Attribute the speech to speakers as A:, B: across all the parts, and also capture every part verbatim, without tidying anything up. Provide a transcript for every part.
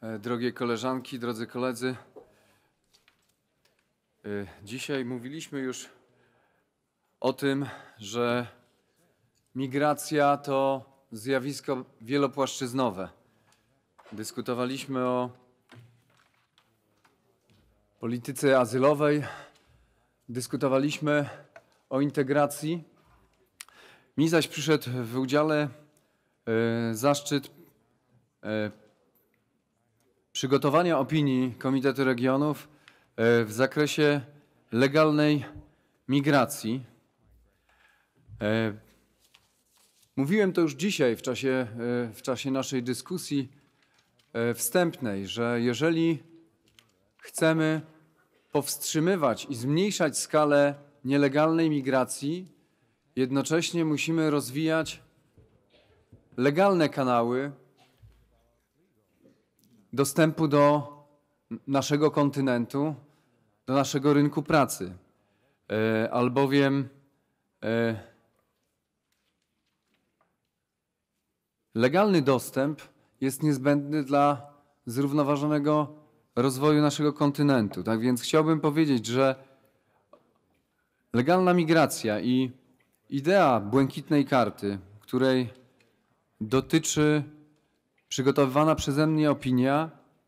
A: Drogie koleżanki, drodzy koledzy, dzisiaj mówiliśmy już o tym, że migracja to zjawisko wielopłaszczyznowe. Dyskutowaliśmy o polityce azylowej, dyskutowaliśmy o integracji. Mi zaś przyszedł w udziale zaszczyt przygotowania opinii Komitetu Regionów w zakresie legalnej migracji. Mówiłem to już dzisiaj w czasie, w czasie naszej dyskusji wstępnej, że jeżeli chcemy powstrzymywać i zmniejszać skalę nielegalnej migracji, jednocześnie musimy rozwijać legalne kanały dostępu do naszego kontynentu, do naszego rynku pracy, albowiem legalny dostęp jest niezbędny dla zrównoważonego rozwoju naszego kontynentu. Tak więc chciałbym powiedzieć, że legalna migracja i idea błękitnej karty, której dotyczy przygotowywana przeze mnie opinia,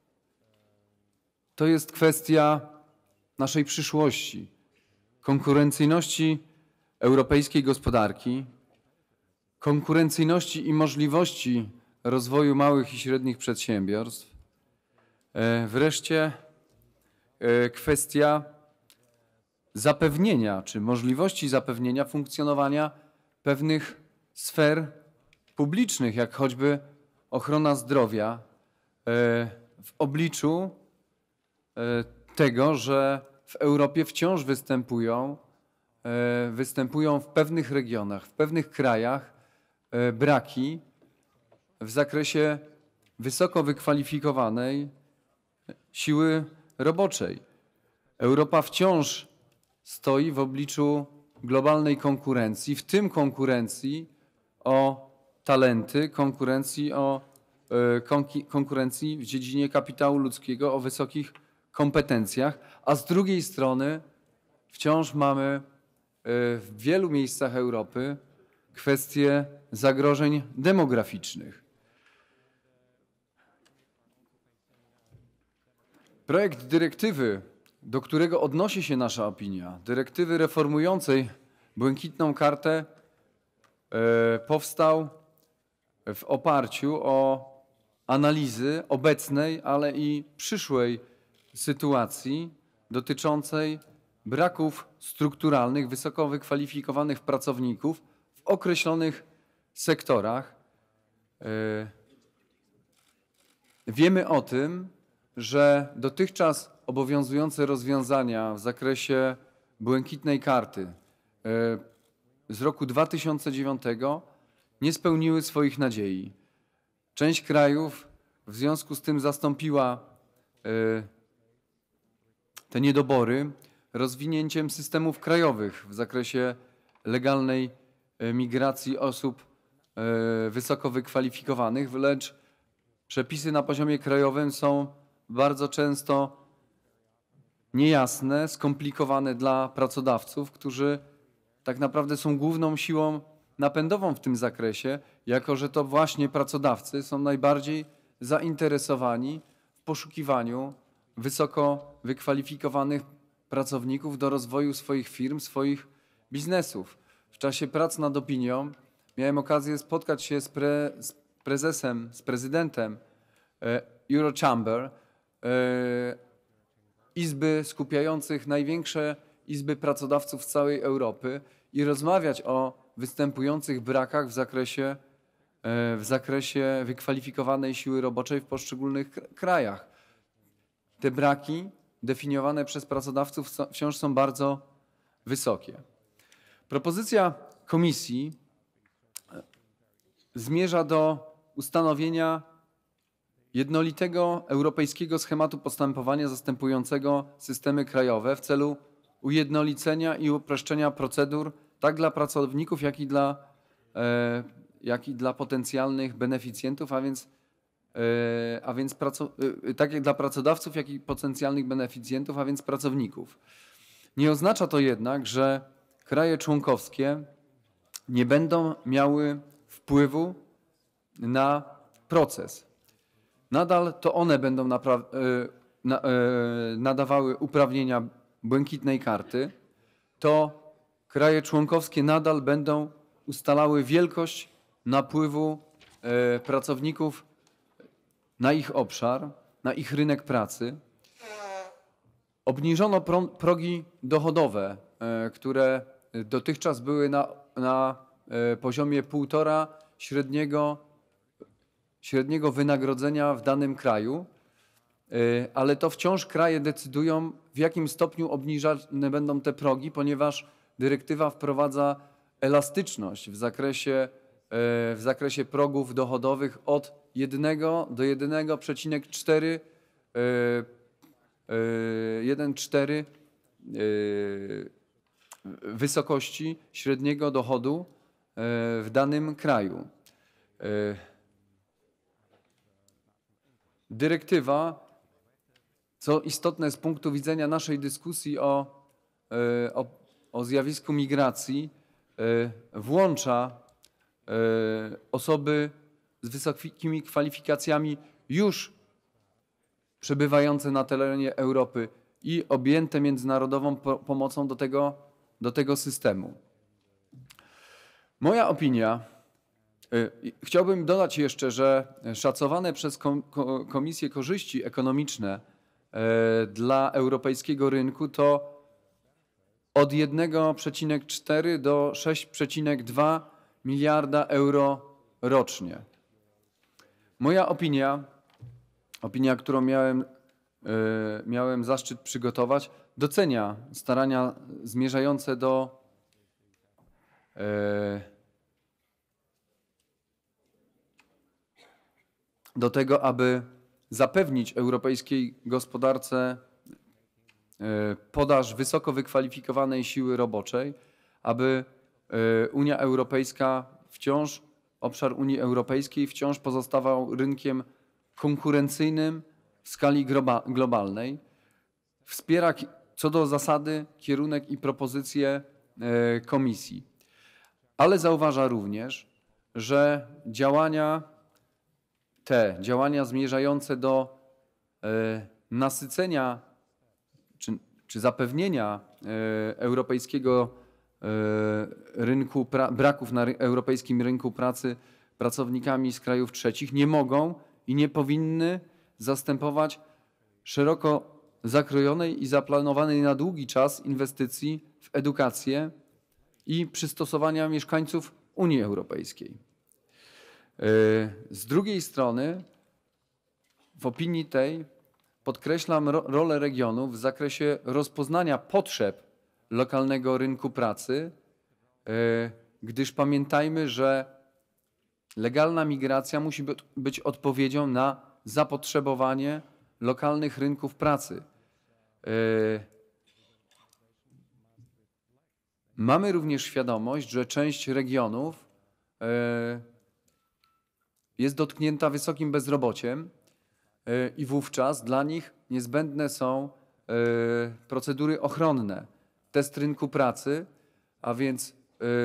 A: to jest kwestia naszej przyszłości, konkurencyjności europejskiej gospodarki, konkurencyjności i możliwości rozwoju małych i średnich przedsiębiorstw. Wreszcie kwestia zapewnienia, czy możliwości zapewnienia funkcjonowania pewnych sfer publicznych, jak choćby ochrona zdrowia, w obliczu tego, że w Europie wciąż występują, występują w pewnych regionach, w pewnych krajach braki w zakresie wysoko wykwalifikowanej siły roboczej. Europa wciąż stoi w obliczu globalnej konkurencji, w tym konkurencji o talenty, konkurencji, o, konkurencji w dziedzinie kapitału ludzkiego, o wysokich kompetencjach, a z drugiej strony wciąż mamy w wielu miejscach Europy kwestie zagrożeń demograficznych. Projekt dyrektywy, do którego odnosi się nasza opinia, dyrektywy reformującej błękitną kartę, powstał w oparciu o analizy obecnej, ale i przyszłej sytuacji dotyczącej braków strukturalnych wysoko wykwalifikowanych pracowników w określonych sektorach. Wiemy o tym, że dotychczas obowiązujące rozwiązania w zakresie błękitnej karty z roku dwa tysiące dziewiątego nie spełniły swoich nadziei. Część krajów w związku z tym zastąpiła te niedobory rozwinięciem systemów krajowych w zakresie legalnej migracji osób wysoko wykwalifikowanych, lecz przepisy na poziomie krajowym są bardzo często niejasne, skomplikowane dla pracodawców, którzy tak naprawdę są główną siłą napędową w tym zakresie, jako że to właśnie pracodawcy są najbardziej zainteresowani w poszukiwaniu wysoko wykwalifikowanych pracowników do rozwoju swoich firm, swoich biznesów. W czasie prac nad opinią miałem okazję spotkać się z, pre, z prezesem, z prezydentem Eurochamber, izby skupiających największe izby pracodawców z całej Europy i rozmawiać o występujących brakach w zakresie, w zakresie wykwalifikowanej siły roboczej w poszczególnych krajach. Te braki definiowane przez pracodawców wciąż są bardzo wysokie. Propozycja Komisji zmierza do ustanowienia jednolitego europejskiego schematu postępowania zastępującego systemy krajowe w celu ujednolicenia i uproszczenia procedur tak dla pracowników, jak i dla, jak i dla potencjalnych beneficjentów, a więc a więc tak jak dla pracodawców, jak i potencjalnych beneficjentów, a więc pracowników. Nie oznacza to jednak, że kraje członkowskie nie będą miały wpływu na proces. Nadal to one będą nadawały uprawnienia błękitnej karty, to kraje członkowskie nadal będą ustalały wielkość napływu pracowników na ich obszar, na ich rynek pracy. Obniżono progi dochodowe, które dotychczas były na, na poziomie półtora średniego, średniego wynagrodzenia w danym kraju, ale to wciąż kraje decydują, w jakim stopniu obniżane będą te progi, ponieważ dyrektywa wprowadza elastyczność w zakresie, w zakresie progów dochodowych od jednego do jednego przecinek cztery jeden przecinek cztery wysokości średniego dochodu w danym kraju. Dyrektywa, co istotne z punktu widzenia naszej dyskusji o, o, o zjawisku migracji, włącza osoby z wysokimi kwalifikacjami już przebywające na terenie Europy i objęte międzynarodową pomocą do tego, do tego systemu. Moja opinia, chciałbym dodać jeszcze, że szacowane przez Komisję korzyści ekonomiczne dla europejskiego rynku to od jeden przecinek cztery do sześć przecinek dwa miliarda euro rocznie. Moja opinia, opinia, którą miałem, miałem zaszczyt przygotować, docenia starania zmierzające do do tego, aby zapewnić europejskiej gospodarce podaż wysoko wykwalifikowanej siły roboczej, aby Unia Europejska wciąż, obszar Unii Europejskiej wciąż pozostawał rynkiem konkurencyjnym w skali globalnej. Wspiera co do zasady kierunek i propozycje Komisji, ale zauważa również, że działania te, działania zmierzające do nasycenia czy, czy zapewnienia europejskiego rynku, braków na europejskim rynku pracy pracownikami z krajów trzecich nie mogą i nie powinny zastępować szeroko zakrojonej i zaplanowanej na długi czas inwestycji w edukację i przystosowania mieszkańców Unii Europejskiej. Z drugiej strony w opinii tej podkreślam rolę regionów w zakresie rozpoznania potrzeb lokalnego rynku pracy, gdyż pamiętajmy, że legalna migracja musi być odpowiedzią na zapotrzebowanie lokalnych rynków pracy. Mamy również świadomość, że część regionów jest dotknięta wysokim bezrobociem i wówczas dla nich niezbędne są procedury ochronne, test rynku pracy, a więc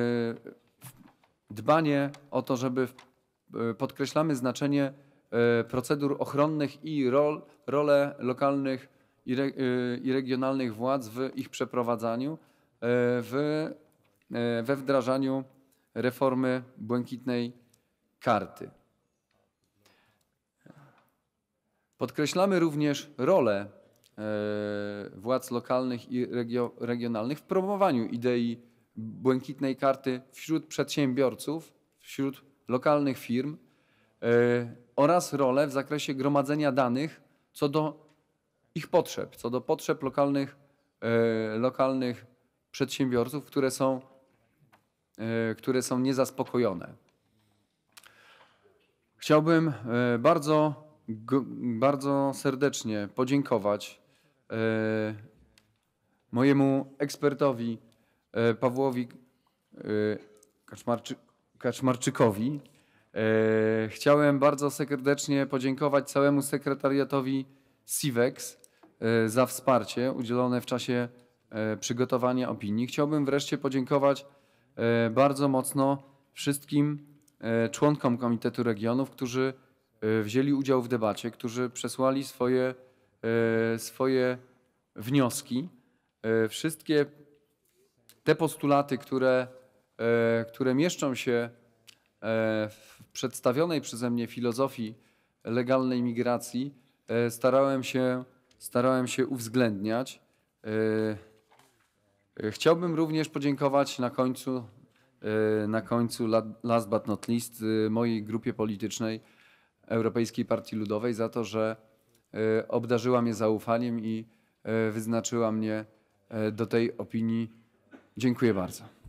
A: dbanie o to, żeby podkreślamy znaczenie procedur ochronnych i rol, rolę lokalnych i, re, i regionalnych władz w ich przeprowadzaniu, w, we wdrażaniu reformy błękitnej karty. Podkreślamy również rolę władz lokalnych i regio, regionalnych w promowaniu idei błękitnej karty wśród przedsiębiorców, wśród lokalnych firm oraz rolę w zakresie gromadzenia danych co do ich potrzeb, co do potrzeb lokalnych, lokalnych przedsiębiorców, które są, które są niezaspokojone. Chciałbym bardzo, bardzo serdecznie podziękować mojemu ekspertowi Pawłowi Kaczmarczy, Kaczmarczykowi Chciałem bardzo serdecznie podziękować całemu sekretariatowi SIWEX za wsparcie udzielone w czasie przygotowania opinii. Chciałbym wreszcie podziękować bardzo mocno wszystkim członkom Komitetu Regionów, którzy wzięli udział w debacie, którzy przesłali swoje, swoje wnioski. Wszystkie te postulaty, które, które mieszczą się w przedstawionej przeze mnie filozofii legalnej migracji, starałem się, starałem się uwzględniać. Chciałbym również podziękować na końcu, na końcu last but not least, mojej grupie politycznej Europejskiej Partii Ludowej za to, że obdarzyła mnie zaufaniem i wyznaczyła mnie do tej opinii. Dziękuję bardzo.